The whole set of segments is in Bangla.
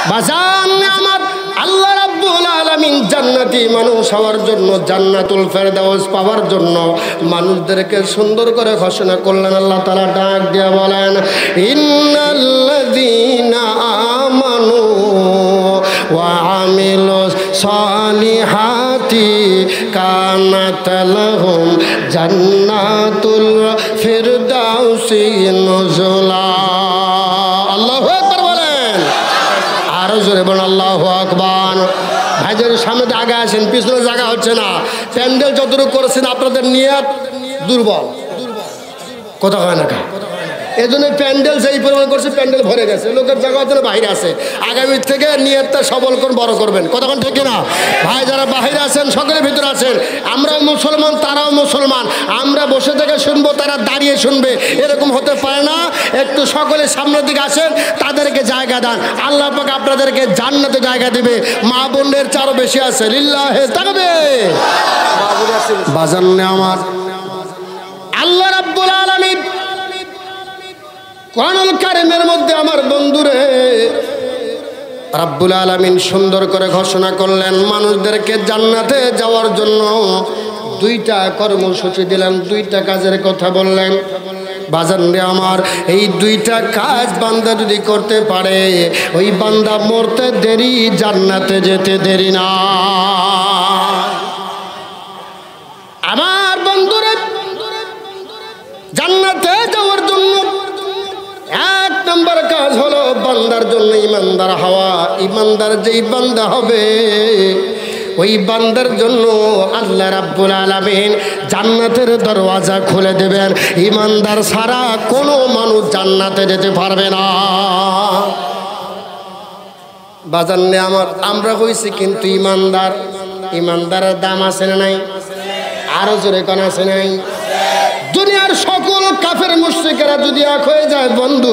বাজান আমার আল্লাহ রাব্বুল আলামিন জান্নাতি মানুষ হওয়ার জন্য, জান্নাতুল ফেরদাউস পাওয়ার জন্য মানুষদেরকে সুন্দর করে ঘোষণা করলেন। আল্লাহ তাআলা ডাক দিয়ে বলেন, ইন্নাল্লাযীনা আমানু ওয়া আমিলুস সালিহাতি কানাত লাহুম জান্নাতুল ফিরদাউসি নুজুলা। আল্লাহু আকবার বলেন, আরো জোরে বলেন আল্লাহু আকবার। ভাইদের সামনে আগে আসেন, পিছনে জায়গা হচ্ছে না। প্যান্ডেল যতটুকু করেছেন আপনাদের নিয়ত দুর্বল, কথা হয় না। এই জন্য প্যান্ডেল যেই পরিমাণ করছে প্যান্ডেল ভরে গেছে, লোকের জায়গা হচ্ছে বাইরে আছে। আগামীর থেকে নিয়তটা সবল করে বড় করবেন, কতক্ষণ ঠিক না ভাই? যারা বাইরে আছেন সকলের ভিতরে আছেন, আমরাও মুসলমান তারাও মুসলমান, আমরা বসে থেকে শুনবো তারা দাঁড়িয়ে শুনবে, এরকম হতে পারে না। একটু সকলে সামনের দিকে আসেন, তাদেরকে জায়গা দেন, আল্লাহ পাক আপনাদেরকে জান্নাতে জায়গা দিবে। মা বোনদের চারও বেশি আছে, লিল্লাহে তাকবীর। বাজান্নে আমার আল্লাহ রাব্বুল আলামিন কোরআনুল কারীমের মধ্যে আমার বন্ধুরে রাব্বুল আলামিন সুন্দর করে ঘোষণা করলেন, মানুষদেরকে জান্নাতে যাওয়ার জন্য দুইটা কর্মসূচি দিলেন, দুইটা কাজের কথা বললেন। বাজান রে আমার, এই দুইটা কাজ বান্দা যদি করতে পারে, ওই বান্দা মরতে দেরি, জান্নাতে যেতে দেরি না। আমার বন্ধুরে জান্নাতে যাওয়ার জন্য এক নম্বর কাজ হলো বান্দার জন্য ইমানদার হওয়া। ইমানদার যেই বান্দা হবে, ওই বান্দার জন্য আল্লাহ রাব্বুল আলামিন জান্নাতের দরওয়াজা খুলে দেবেন। ইমানদার ছাড়া কোনো মানুষ জান্নাতে যেতে পারবে না। বাজার নিয়ে আমরা হয়েছি কিন্তু ইমানদার। ইমানদারের দাম আছে না নাই? আরো জোরে কোন আছে নাই? দুনিয়ার সকল কাফের মুশরিকেরা যদি এক হয়ে যায় বন্ধু,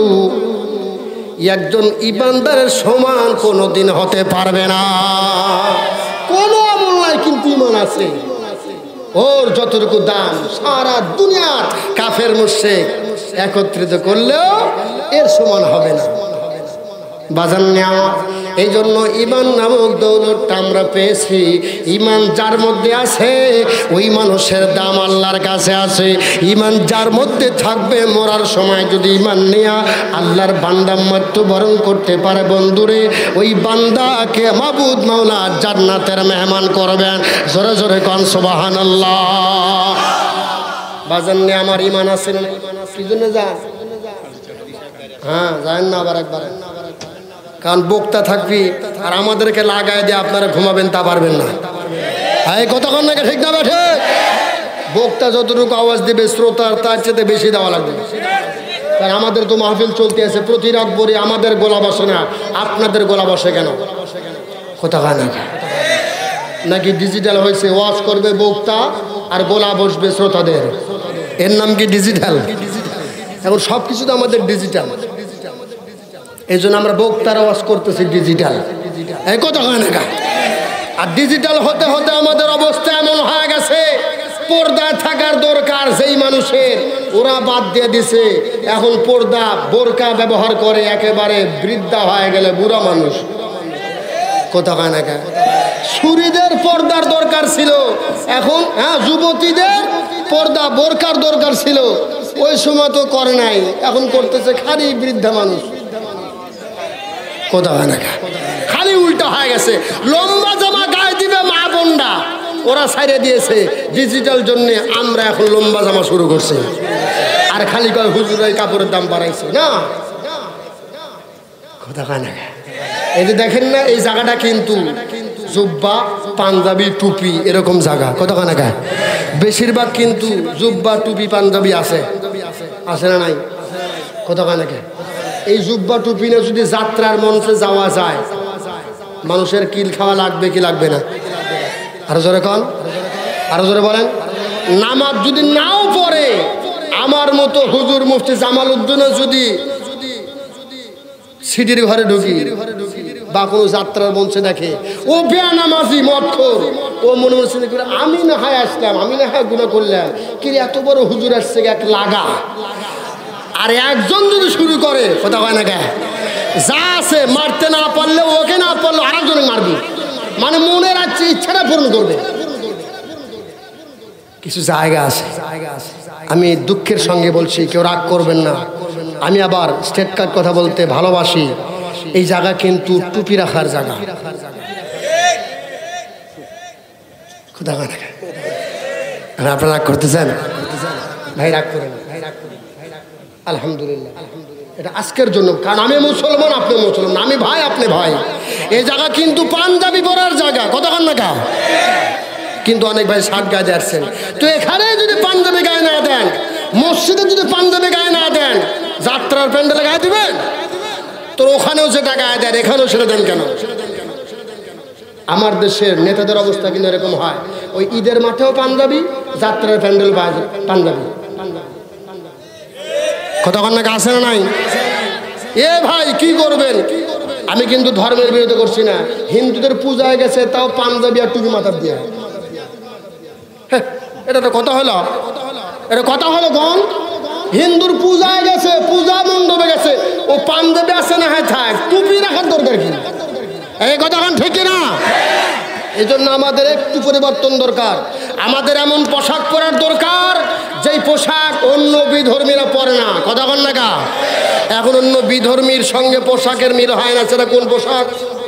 একজন ইমানদারের সমান কোনোদিন হতে পারবে না। কোনো আমল নাই কিন্তু ইমান আছে, ওর যতটুকু দাম সারা দুনিয়ার কাফের মুশরিক একত্রিত করলেও এর সমান হবে না। বাজান নেওয়া, এই জন্য ইমান নামক দৌলতটা আমরা পেয়েছি। ইমান যার মধ্যে আছে ওই মানুষের দাম আল্লাহর কাছে আছে। ইমান যার মধ্যে থাকবে, মরার সময় যদি ইমান নিয়ে আল্লাহর বান্দা মৃত্যুবরণ করতে পারে বন্ধুরে, ওই বান্দাকে মাবুদ মাওলা জান্নাতের মেহমান করবেন। জোরে জোরে কোন সুবহানাল্লাহ। বাজান নিয়ে আমার ইমান আছে না? কি জন্য যান? হ্যাঁ যান না আবার একবার, কারণ বক্তা থাকবি আর আমাদেরকে লাগায় দিয়ে আপনারা ঘুমাবেন তা পারবেন না। এই কতক্ষণ নাকি ঠিক না বেঠে? বক্তা যতটুকু আওয়াজ দিবে শ্রোতার তার চেয়ে বেশি দেওয়া লাগবে। কারণ আমাদের তো মাহফিল চলতে আছে, প্রতি রাত ভোরে আমাদের গলা বসে না, আপনাদের গলা বসে কেন? কথা হয় না নাকি? ডিজিটাল হয়েছে, ওয়াজ করবে বক্তা আর গলা বসবে শ্রোতাদের, এর নাম কি ডিজিটাল? এখন সব কিছু তো আমাদের ডিজিটাল, এই জন্য আমরা বক্তারা ওয়াজ করতেছি ডিজিটাল। এই কথা হয় না? আর ডিজিটাল হতে হতে আমাদের অবস্থা এমন হয়ে গেছে, পর্দায় থাকার দরকার যেই মানুষের, ওরা বাদ দিয়ে দিছে। এখন পর্দা বোরকা ব্যবহার করে একেবারে বৃদ্ধা হয়ে গেলে বুড়া মানুষ। কথা হয় না? সুরীদের পর্দার দরকার ছিল, এখন যুবতীদের পর্দা বোরকার দরকার ছিল, ওই সময় তো করে নাই, এখন করতেছে খালি বৃদ্ধা মানুষ। কথা হয় না? খালি উল্টা হয়ে গেছে। লম্বা জামা গায়ে দিবে মা বোনরা, ওরা ছাইড়ে দিয়েছে ডিজিটাল জন্য। আমরা এখন লম্বা জামা শুরু করছি, আর খালি কয় হুজুরের কাপড়ের দাম বাড়াইছে না। কথা হয় না? এই যে দেখেন না, এই জায়গাটা কিন্তু জুব্বা পাঞ্জাবি টুপি এরকম জায়গা। কথা হয় না? বেশিরভাগ কিন্তু জুব্বা টুপি পাঞ্জাবি আছে, আছে না নাই? কথা হয় না? এই জুব্বা টুপি না যদি যাত্রার মঞ্চে যাওয়া যায়, মানুষের কিল খাওয়া লাগবে কি লাগবে না? আরো জোরে কন, আরো জোরে বলেন। নামাজ যদি নাও পড়ে, আমার মতো হুজুর মুফতি জামাল উদ্দিনও যদি সিটির ঘরে ঢুকি বা কোনো যাত্রার মঞ্চে দেখে, ও বেনামাজি মদখোর, ও মনে মনে চিন্তা করে আমি না হয় আসলাম, আমি না হয় গুনাহ করলাম, কি এত বড় হুজুর আসছে এক লাগা। আর একজন যদি শুরু করে, কথা হয় না? যা আছে মারতে না পারলে মারবি, মানে মনের ইচ্ছাটা পূরণ করবে। কিছু জায়গা আছে, আমি দুঃখের সঙ্গে বলছি, কেউ রাগ করবেন না, আমি আবার স্টেট কার্ড কথা বলতে ভালোবাসি। এই জায়গা কিন্তু টুপি রাখার জায়গা। আপনারা রাগ করতেছেন? ভাই রাগ করেন, আলহামদুলিল্লাহ এটা আজকের জন্য, কারণ আমি মুসলমান, আপনি মুসলমান, আমি ভাই আপনি ভাই। এই জায়গা কিন্তু পাঞ্জাবি পরার জায়গা, কতক্ষণ না কা, কিন্তু অনেক ভাই শার্ট গায়ে আসছেন। তো এখানে যদি পাঞ্জাবি গায়ে না দেন, মসজিদে যদি পাঞ্জাবি গায়ে না দেন, যাত্রার প্যান্ডেলে গায়ে দিবেন? তো ওখানেও সেটা গায়ে দেন, এখানেও সেটা দেন কেন? আমার দেশের নেতাদের অবস্থা কিন্তু এরকম হয়, ওই ঈদের মাঠেও পাঞ্জাবি, যাত্রার প্যান্ডেল পাঞ্জাবি। কতক্ষণ না আছে না নাই? এ ভাই কি করবেন? আমি কিন্তু ধর্মের বিরোধী করছি না, হিন্দুদের পূজায় গেছে তাও পাঞ্জাবি আর টুপি মাথার দিয়ে। এটা তো কথা হলো, এটা কথা হলো গণ। হিন্দুর পূজায় গেছে, পূজা মণ্ডপে গেছে, ও পাঞ্জাবি আছে না, হ্যাঁ থাক, টুপি রাখার দরকার কি? এই কথা ঠিক না? এই জন্য আমাদের একটু পরিবর্তন দরকার, আমাদের এমন পোশাক পরার দরকার যেই পোশাক অন্য বিধর্মীরা পরে না। কথা বল না কা? এখন অন্য বিধর্মীর সঙ্গে পোশাকের মিল হয় না, সেটা কোন পোশাক?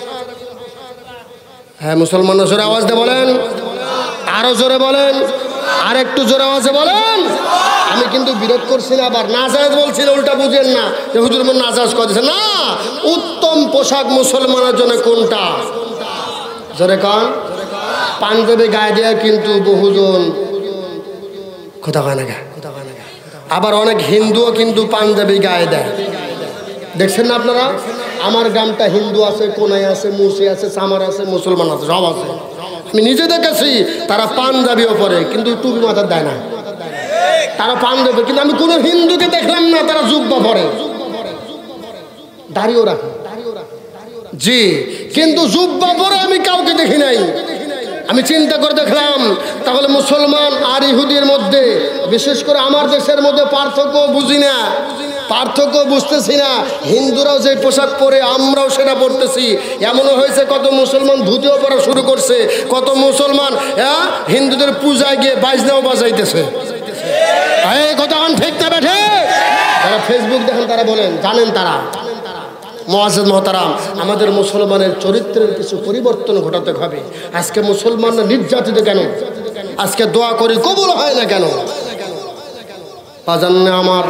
হ্যাঁ মুসলমান জোরে আওয়াজ দিয়ে বলেন, আরো জোরে বলেন, আর একটু জোরে আওয়াজে বলেন। আমি কিন্তু বিরোধ করছি না, আবার নাজায়েজ বলছি না, উল্টা বুঝেন না যে হুজুর মন নাজায়েজ করতেছে না। উত্তম পোশাক মুসলমানের জন্য কোনটা? জোরে কন। পাঞ্জাবি গায়ে দেয়া কিন্তু বহুজন কথা কয় না, আবার অনেক হিন্দুও কিন্তু পাঞ্জাবি গায়ে দেয়, দেখছেন না আপনারা? আমার গ্রামটা হিন্দু আছে, কোনায় আছে, মুর্শি আছে, সামার আছে, মুসলমান আছে, সব আছে। আমি নিজে দেখেছি তারা পাঞ্জাবিও পরে কিন্তু টুপি মাথার দেয় না, তারা পাঞ্জাবি। কিন্তু আমি কোনো হিন্দুকে দেখলাম না তারা জুব্বা পরে, দাড়িও রাখে, জি, কিন্তু জুব্বা পরে আমি কাউকে দেখি নাই। আমি চিন্তা করে দেখলাম তাহলে মুসলমান আর ইহুদির মধ্যে, বিশেষ করে আমার দেশের মধ্যে পার্থক্য বুঝি না, পার্থক্য বুঝতেছি না। হিন্দুরাও যে পোশাক পরে আমরাও সেটা পরতেছি। এমনও হয়েছে কত মুসলমান ধুতিও পরা শুরু করছে, কত মুসলমান হিন্দুদের পূজায় গিয়ে বাজনাও বাজাইতেছে। এই কথা ঠিক না বেঠে? যারা ফেসবুক দেখেন তারা বলেন, জানেন তারা মুআজ্জিজ মুহতারাম, আমাদের মুসলমানের চরিত্রের কিছু পরিবর্তন ঘটাতে হবে। আজকে মুসলমানরা নির্যাতিত কেন? আজকে দোয়া করি কবুল হয় না কেন? বাজান্নে আমার,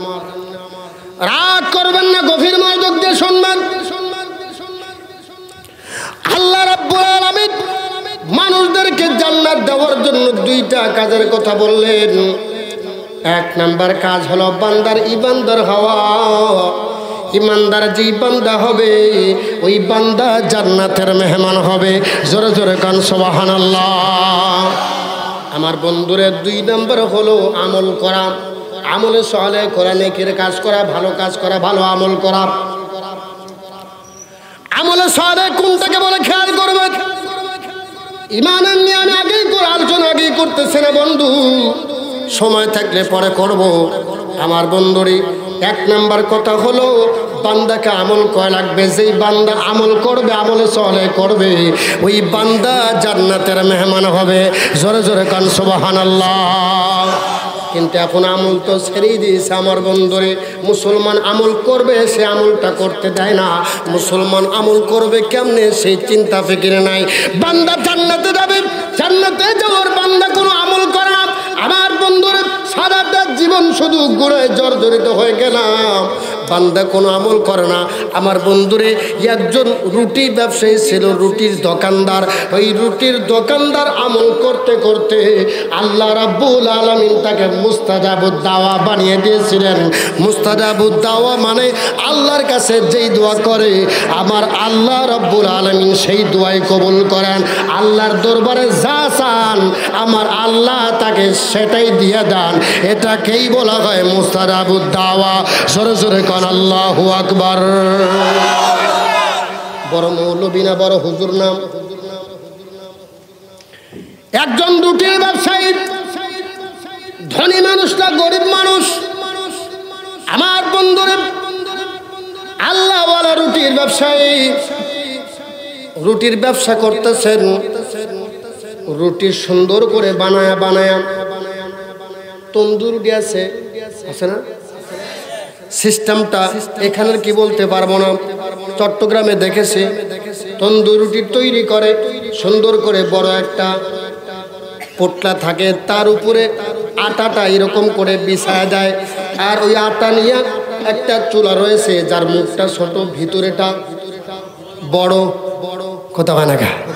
রাগ করবেন না, গভীর মনোযোগ দিয়ে শুনবেন। আল্লাহ রাব্বুল আলামিন মানুষদেরকে জান্নাত দেওয়ার জন্য দুইটা কাজের কথা বললেন। এক নাম্বার কাজ হলো বান্দার ইমানদার হওয়া। ইমানদার যে বান্দা হবে ওই বান্দা জান্নাতের মেহমান হবে। জোরে জোরে কান সুবহানাল্লাহ। আমার বন্ধুরে দুই নাম্বার হলো আমল করা, আমলে সালেহ করা, নেকির কাজ করা, ভালো কাজ করা, ভালো আমল করা। আমলে সালেহ কোনটাকে বলে খেয়াল করবেন। ইমানের নিয়ে আমি আগেই আলোচনা আগেই করতেছি না বন্ধু, সময় থাকলে পরে করব। আমার বন্ধুরি এক নাম্বার কথা হলো বান্দাকে আমল করা লাগবে। যেই বান্দা আমল করবে, আমলে সালেহ করবে, ওই বান্দা জান্নাতের মেহমান হবে। জোরে জোরে কান সুবহানাল্লাহ। কিন্তু এখন আমল তো ছেড়েই দিয়েছে আমার বন্ধুরে। মুসলমান আমল করবে, সে আমলটা করতে দেয় না। মুসলমান আমল করবে কেমনে সেই চিন্তা ফিকিরে নাই। বান্দা জান্নাতে যাবে, জান্নাতে যাওয়ার বান্দা কোনো আমল করে না। আমার বন্ধুরে সারাটা জীবন শুধু গুনাহে জর্জরিত হয়ে গেলাম, বান্দা কোনো আমল করে না। আমার বন্ধুরে একজন রুটি ব্যবসায়ী ছিল, রুটির দোকানদার। ওই রুটির দোকানদার আমল করতে করতে আল্লাহ রাব্বুল আলামিন তাকে মুস্তাজাবুদ দাওয়া বানিয়ে দিয়েছিলেন। মুস্তাজাবুদ দাওয়া মানে আল্লাহর কাছে যেই দোয়া করে আমার আল্লাহ রাব্বুল আলামিন সেই দোয়াই কবুল করেন। আল্লাহর দরবারে যা চান আমার আল্লাহ তাকে সেটাই দিয়ে দেন। এটাকেই বলা হয় মুস্তাজাবুদ দাওয়া। সরে সরে আল্লাহু আকবার। বড় মৌলবী না বড় হুজুর নাম? একজন রুটির ব্যবসায়ী, ধনী মানুষটা গরিব মানুষ। আমার বন্ধুরে আল্লাহওয়ালা রুটির ব্যবসায়ী, রুটির ব্যবসা করতেছেন। রুটি সুন্দর করে বানায়া বানায়া তন্দুর রুটি আছে না সিস্টেমটা এখানের কি বলতে পারবো না, চট্টগ্রামে দেখেছি তন্দুর রুটি তৈরি করে সুন্দর করে বড় একটা পোটলা থাকে, তার উপরে আটাটা এরকম করে বিছায়া যায়, আর ওই আটা নিয়ে একটা চুলা রয়েছে যার মুখটা ছোট ভিতরেটা বড়, কথা হয় না,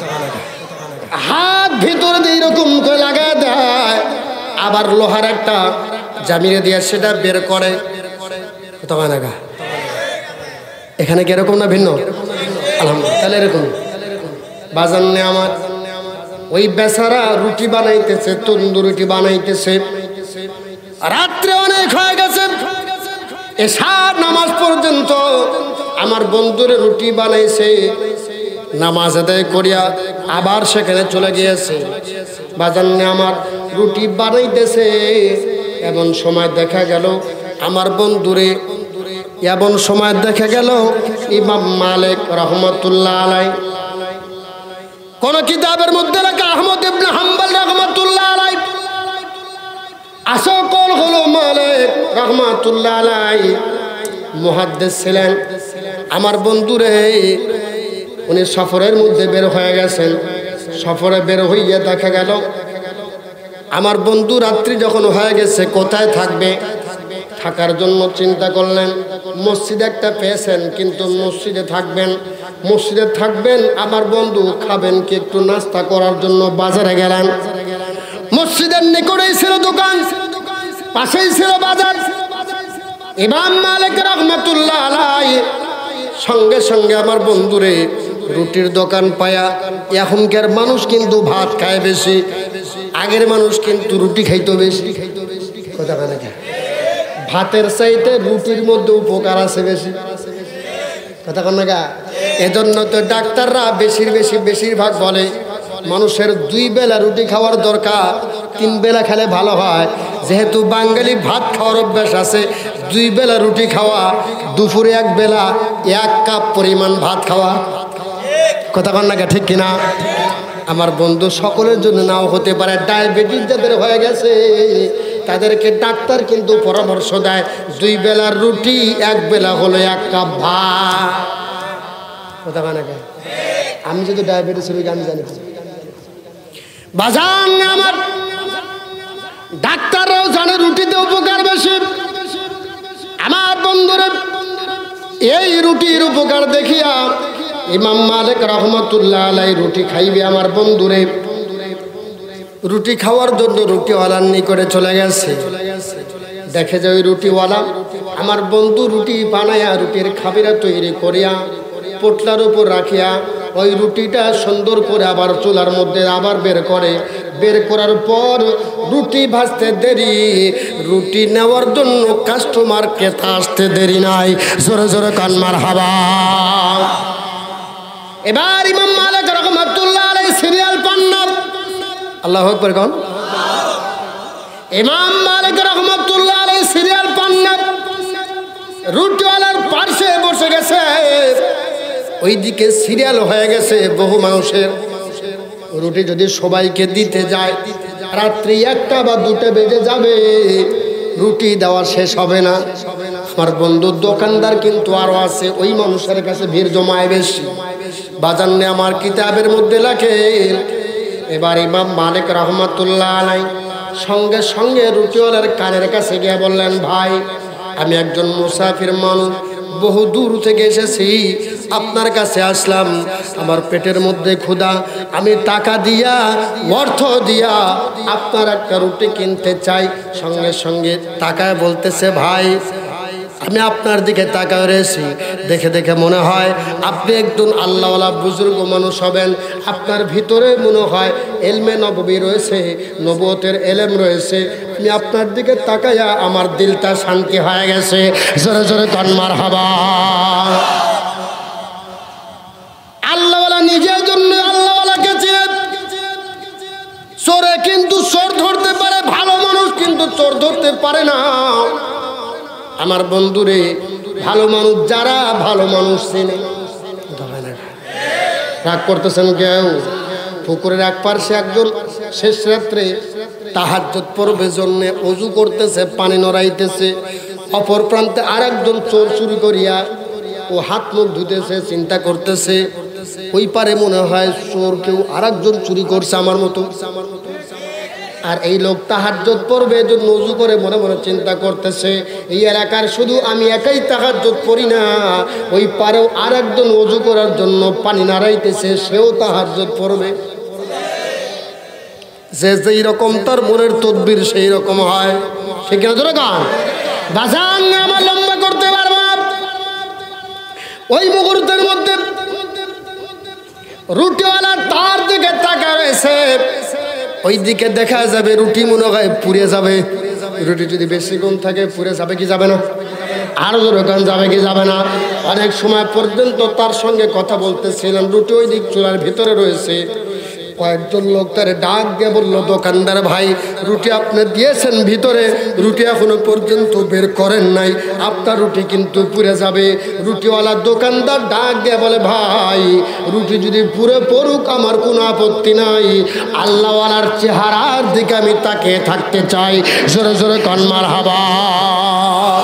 হাত ভিতরে দিয়ে এরকম করে লাগায় দেয়, আবার লোহার একটা জামিনে দিয়ে সেটা বের করে, কথা হয় না। এখানে কি এরকম না ভিন্ন? আলহামদুলিল্লাহ এরকম বাজার নে আমার ওই বেচারা রুটি বানাইতেছে, তন্দুর রুটি বানাইতেছে, রাত্রে অনেক হয়ে গেছে, এশার নামাজ পর্যন্ত আমার বন্ধুরে রুটি বানাইছে, নামাজ আদায় করিয়া আবার সেখানে চলে গিয়েছে। বাজার নে আমার রুটি বানাইতেছে, এমন সময় দেখা গেল আমার বন্ধুরে, এমন সময় দেখা গেল ইমাম মালিক রহমতুল্লাহ আলাই, কোন কিতাবের মধ্যে লেখা আহমদ ইবনে হাম্বল রহমতুল্লাহ আলাই, আসল হলো মালিক রহমতুল্লাহ আলাই মুহাদ্দিস ছিলেন। আমার বন্ধুরে উনি সফরের মধ্যে বের হয়ে গেছেন, সফরে বের হইয়া দেখা গেল আমার বন্ধু রাত্রি যখন হয়ে গেছে কোথায় থাকবে, থাকার জন্য চিন্তা করলেন, মসজিদে একটা পেয়েছেন কিন্তু মসজিদে থাকবেন আমার বন্ধু খাবেন কি একটু নাস্তা করার জন্য বাজারে গেলেন। মসজিদের নিকটেই ছিল দোকান, পাশেই ছিল বাজার। ইমাম মালিক রহমতুল্লাহ আলাইহি সঙ্গে সঙ্গে আমার বন্ধুরে রুটির দোকান পায়া, এখনকার মানুষ কিন্তু ভাত খায় বেশি, আগের মানুষ কিন্তু রুটি খাইতো বেশি, কথা বলে না, ভাতের চাইতে রুটির মধ্যে উপকার আছে বেশি, কথা কন না। এজন্য তো ডাক্তাররা বেশিরভাগ বলে মানুষের 2 বেলা রুটি খাওয়ার দরকার, 3 বেলা খেলে ভালো হয়। যেহেতু বাঙালি ভাত খাওয়ার অভ্যাস আছে, 2 বেলা রুটি খাওয়া, দুপুরে 1 বেলা 1 কাপ পরিমাণ ভাত খাওয়া, কথা কন না, ঠিক কিনা? আমার বন্ধু সকলের জন্য নাও হতে পারে, ডায়াবেটিস যাদের হয়ে গেছে তাদেরকে ডাক্তার কিন্তু পরামর্শ দেয় 2 বেলার রুটি, 1 বেলা হলো 1 কাপ ভাত, কথা কন না। আমি যদি ডায়াবেটিস রোগী আমি জানি বাজান আমার ডাক্তাররাও জানে রুটিতে উপকার বেশি। আমার বন্ধুরা এই রুটির উপকার দেখিয়া ইমাম মালিক রহমতুল্লাহ আলাইহি রুটি খাইবে। আমার বন্ধুরে রুটি খাওয়ার জন্য রুটিওয়ালার নিকটে চলে গেছে, দেখে যে ওই রুটিওয়ালা আমার বন্ধু রুটি বানায়া রুটির খাবিরা তৈরি করিয়া পোটলার উপর রাখিয়া ওই রুটিটা সুন্দর করে আবার চুলার মধ্যে আবার বের করে, বের করার পর রুটি ভাজতে দেরি, রুটি নেওয়ার জন্য কাস্টমার ক্রেতা আসতে দেরি নাই, জোরে জোরে কান মারহাবা। এবার ইমাম মালিক রহমাতুল্লাহ আলাইহি সিরিয়াল পান না, আল্লাহু আকবার কোন। ইমাম মালিক রহমাতুল্লাহ আলাইহি সিরিয়াল পান না, রুটিওয়ালার পাশে বসে গেছে, ওইদিকে সিরিয়াল হয়ে গেছে বহু মানুষের। রুটি যদি সবাইকে দিতে যায় রাত্রি 1টা বা 2টা বেজে যাবে, রুটি দেওয়া শেষ হবে না। আমার বন্ধুর দোকানদার কিন্তু আরো আছে, ওই মানুষের কাছে ভিড় জমায় বেশি। বাজার নে আমার কিতাবের মধ্যে লেখে এবার ইমাম মালিক রহমতুল্লাহ আলাইহি সঙ্গে সঙ্গে রুটিওয়ালার কানের কাছে গিয়ে বললেন, ভাই আমি একজন মুসাফির মানুষ, বহু দূর থেকে এসেছি, আপনার কাছে আসলাম, আমার পেটের মধ্যে ক্ষুধা, আমি টাকা দিয়া অর্থ দিয়া আপনার একটা রুটি কিনতে চাই। সঙ্গে সঙ্গে তাকায় বলতেছে, ভাই আমি আপনার দিকে তাকায় রয়েছি, দেখে দেখে মনে হয় আপনি একজন আল্লাহওয়ালা বুজুর্গ মানুষ হবেন, আপনার ভিতরে মনে হয় এলমে নববী রয়েছে, নবুয়তের এলেম রয়েছে। আমি আপনার দিকে তাকাইয়া আমার দিলটা শান্তি হয়ে গেছে, জোরে জোরে কান মারহাবা। আল্লাহওয়ালা নিজের জন্য আল্লাহওয়ালাকে চিনে। চোরে কিন্তু চোর ধরতে পারে, ভালো মানুষ কিন্তু চোর ধরতে পারে না। আমার বন্ধুরে ভালো মানুষ যারা ভালো মানুষ চেনে, রাগ করতেছেন কেউ? পুকুরের এক পাশে একজন শেষ রাত্রে তাহাজ্জুদ পড়বার জন্য ওযু করতেছে, পানি নড়াইতেছে। অপর প্রান্তে আরেকজন চোর চুরি করিয়া ও হাত মুখ ধুতেছে, চিন্তা করতেছে ওই পারে মনে হয় চোর কেউ আরেকজন চুরি করছে আমার মতো। আর এই লোক তাহাজ্জুদ পড়বে এজন্য ওযু করে মনে মনে চিন্তা করতেছে এই এলাকার শুধু আমি একাই তাহাজ্জুদ পড়ি না, ওই পারেও আরেকজন ওযু করার জন্য পানি নাড়াইতেছে, সেও তাহাজ্জুদ পড়বে। যে যেই রকম তার মনের তদবির সেই রকম হয়, ঠিক না? জোরে গান বাজান আমার লম্বা করতে পারবো না। ওই মুহূর্তের মধ্যে রুটিওয়ালা তার দিকে তাকায় রয়েছে, ওই দিকে দেখা যাবে রুটি মনে হয় পুড়ে যাবে। রুটি যদি বেশি গুণ থাকে পুড়ে যাবে কি যাবে না? আরো জোরে গান যাবে কি যাবে না? অনেক সময় পর্যন্ত তার সঙ্গে কথা বলতেছিলাম, রুটি ওই দিক চুলার ভিতরে রয়েছে। কয়েকজন লোক তারে ডাক দিয়ে বললো, দোকানদার ভাই রুটি আপনি দিয়েছেন ভিতরে, রুটি এখনো পর্যন্ত বের করেন নাই, আপনার রুটি কিন্তু পুড়ে যাবে। রুটিওয়ালা দোকানদার ডাক দিয়ে বলে, ভাই রুটি যদি পুড়ে পড়ুক আমার কোনো আপত্তি নাই, আল্লাহওয়ালার চেহারার দিকে আমি তাকিয়ে থাকতে চাই। জোরে জোরে কান মারহাবা।